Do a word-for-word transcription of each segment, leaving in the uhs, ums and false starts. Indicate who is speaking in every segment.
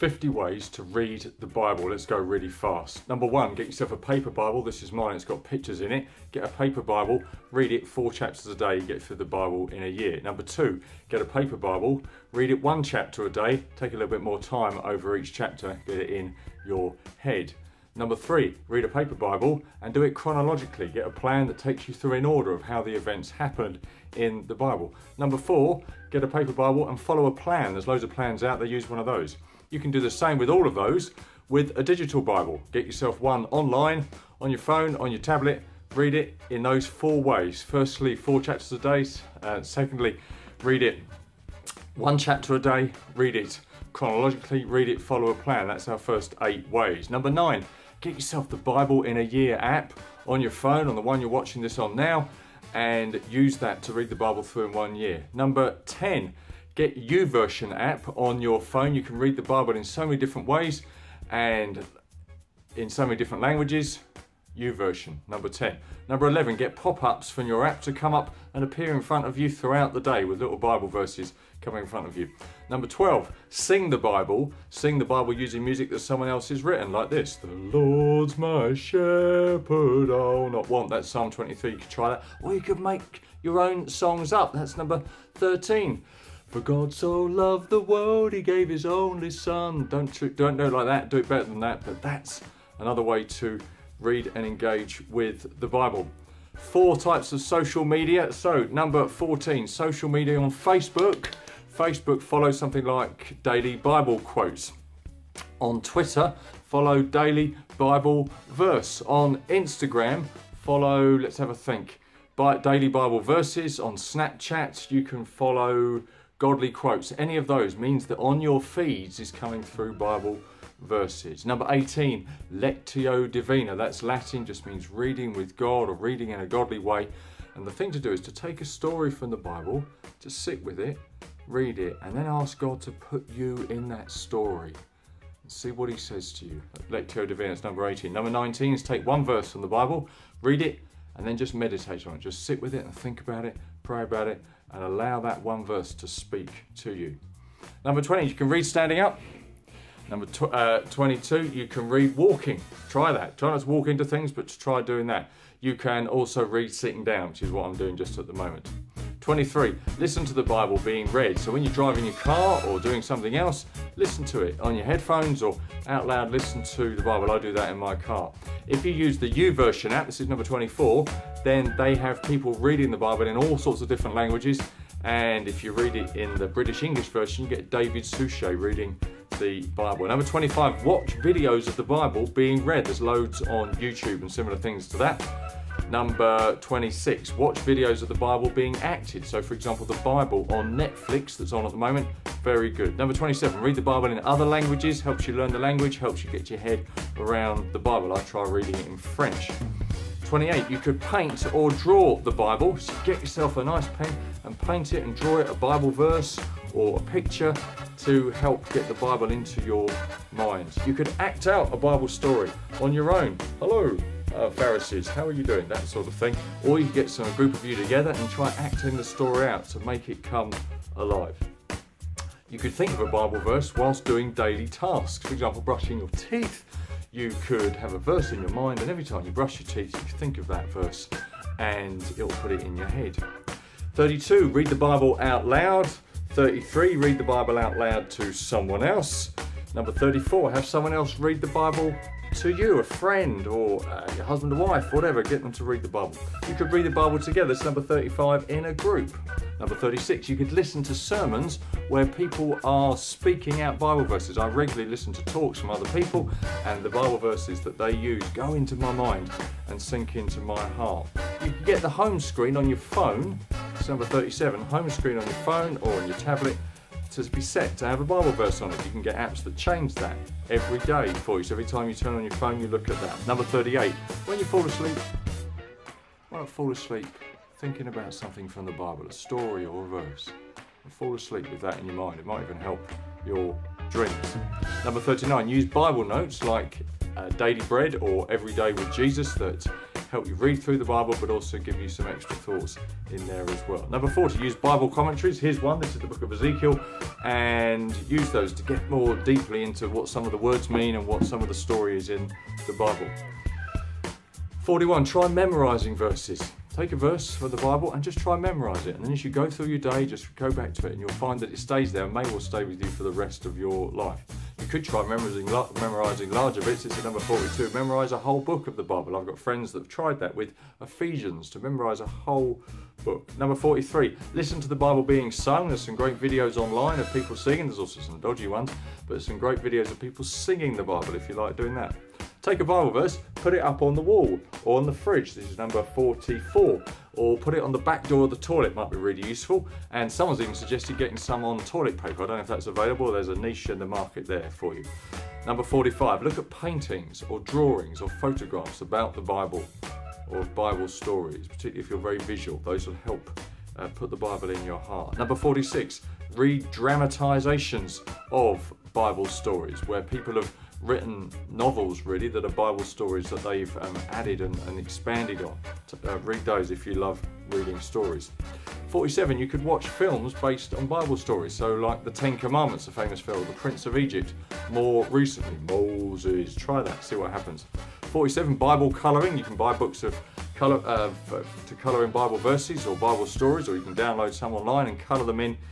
Speaker 1: fifty ways to read the Bible. Let's go really fast. Number one, get yourself a paper Bible. This is mine, it's got pictures in it. Get a paper Bible, read it four chapters a day, get through the Bible in a year. Number two, get a paper Bible, read it one chapter a day, take a little bit more time over each chapter, get it in your head. Number three, read a paper Bible and do it chronologically. Get a plan that takes you through in order of how the events happened in the Bible. Number four, get a paper Bible and follow a plan. There's loads of plans out there, use one of those. You can do the same with all of those with a digital Bible. Get yourself one online, on your phone, on your tablet, read it in those four ways. Firstly, four chapters a day. Uh, secondly, read it one chapter a day, read it chronologically, read it, follow a plan. That's our first eight ways. Number nine, get yourself the Bible in a Year app on your phone, on the one you're watching this on now, and use that to read the Bible through in one year. Number ten, get YouVersion app on your phone. You can read the Bible in so many different ways and in so many different languages. YouVersion, number ten. Number eleven, get pop-ups from your app to come up and appear in front of you throughout the day with little Bible verses coming in front of you. Number twelve, sing the Bible. Sing the Bible using music that someone else has written, like this. The Lord's my shepherd, I'll not want. That's Psalm twenty-three, you could try that. Or you could make your own songs up. That's number thirteen. For God so loved the world, he gave his only son. Don't, don't do it like that, do it better than that, but that's another way to read and engage with the Bible. Four types of social media. So number fourteen, social media on Facebook. Facebook, follow something like Daily Bible Quotes. On Twitter, follow Daily Bible Verse. On Instagram, follow, let's have a think, Daily Bible Verses. On Snapchat, you can follow Godly Quotes. Any of those means that on your feeds is coming through Bible verses. Number eighteen, Lectio Divina. That's Latin, just means reading with God or reading in a godly way. And the thing to do is to take a story from the Bible, to sit with it, read it, and then ask God to put you in that story and see what he says to you. Lectio Divina is number eighteen. Number nineteen is take one verse from the Bible, read it, and then just meditate on it. Just sit with it and think about it, pray about it, and allow that one verse to speak to you. Number twenty, you can read standing up. Number tw uh, twenty-two, you can read walking. Try that. Try not to walk into things, but to try doing that. You can also read sitting down, which is what I'm doing just at the moment. twenty-three, listen to the Bible being read. So when you're driving your car or doing something else, listen to it on your headphones or out loud, listen to the Bible. I do that in my car. If you use the YouVersion app, this is number twenty-four, then they have people reading the Bible in all sorts of different languages. And if you read it in the British English version, you get David Suchet reading the Bible. Number twenty-five, watch videos of the Bible being read. There's loads on YouTube and similar things to that. Number twenty-six, watch videos of the Bible being acted. So for example, the Bible on Netflix that's on at the moment, very good. Number twenty-seven, read the Bible in other languages, helps you learn the language, helps you get your head around the Bible. I try reading it in French. twenty-eight, you could paint or draw the Bible. So get yourself a nice pen and paint it and draw it a Bible verse or a picture to help get the Bible into your mind. You could act out a Bible story on your own. Hello, uh, Pharisees, how are you doing? That sort of thing. Or you could get some a group of you together and try acting the story out to make it come alive. You could think of a Bible verse whilst doing daily tasks. For example, brushing your teeth. You could have a verse in your mind, and every time you brush your teeth, you think of that verse and it'll put it in your head. thirty-two, read the Bible out loud. thirty-three, read the Bible out loud to someone else. Number thirty-four, have someone else read the Bible to you, a friend or uh, your husband or wife, whatever, get them to read the Bible. You could read the Bible together. It's number thirty-five, in a group. Number thirty-six, you could listen to sermons where people are speaking out Bible verses. I regularly listen to talks from other people, and the Bible verses that they use go into my mind and sink into my heart. You can get the home screen on your phone. It's number thirty-seven, home screen on your phone or on your tablet to be set to have a Bible verse on it. You can get apps that change that every day for you. So every time you turn on your phone, you look at that. Number thirty-eight, when you fall asleep, why not fall asleep thinking about something from the Bible, a story or a verse, and fall asleep with that in your mind. It might even help your dreams. Number thirty-nine, use Bible notes like uh, Daily Bread or Every Day with Jesus that help you read through the Bible, but also give you some extra thoughts in there as well. Number forty, use Bible commentaries. Here's one, this is the book of Ezekiel, and use those to get more deeply into what some of the words mean and what some of the story is in the Bible. forty-one, try memorizing verses. Take a verse from the Bible and just try and memorize it. And then as you go through your day, just go back to it and you'll find that it stays there and may well stay with you for the rest of your life. You could try memorizing, memorizing larger bits. It's at number forty-two. Memorize a whole book of the Bible. I've got friends that have tried that with Ephesians, to memorize a whole book. Number forty-three. Listen to the Bible being sung. There's some great videos online of people singing. There's also some dodgy ones, but there's some great videos of people singing the Bible if you like doing that. Take a Bible verse, put it up on the wall or on the fridge. This is number forty-four. Or put it on the back door of the toilet, might be really useful. And someone's even suggested getting some on toilet paper. I don't know if that's available. There's a niche in the market there for you. Number forty-five, look at paintings or drawings or photographs about the Bible or Bible stories, particularly if you're very visual. Those will help uh, put the Bible in your heart. Number forty-six, read dramatizations of Bible stories where people have written novels really that are Bible stories that they've um, added and, and expanded on. Uh, read those if you love reading stories. forty-seven, you could watch films based on Bible stories. So like the Ten Commandments, a famous film, The Prince of Egypt, more recently, Moses. Try that, see what happens. forty-seven, Bible colouring. You can buy books of colour uh, to colour in Bible verses or Bible stories, or you can download some online and colour them in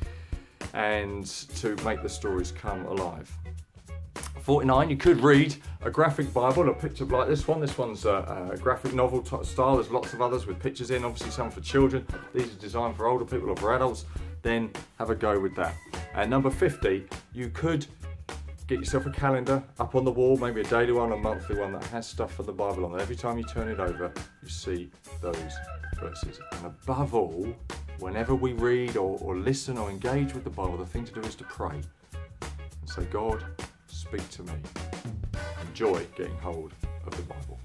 Speaker 1: and to make the stories come alive. forty-nine, you could read a graphic Bible, a picture like this one. This one's a, a graphic novel type style. There's lots of others with pictures in, obviously some for children. These are designed for older people or for adults. Then have a go with that. And number fifty, you could get yourself a calendar up on the wall, maybe a daily one, a monthly one that has stuff for the Bible on it. Every time you turn it over, you see those verses. And above all, whenever we read or, or listen or engage with the Bible, the thing to do is to pray and say, God, speak to me. Enjoy getting hold of the Bible.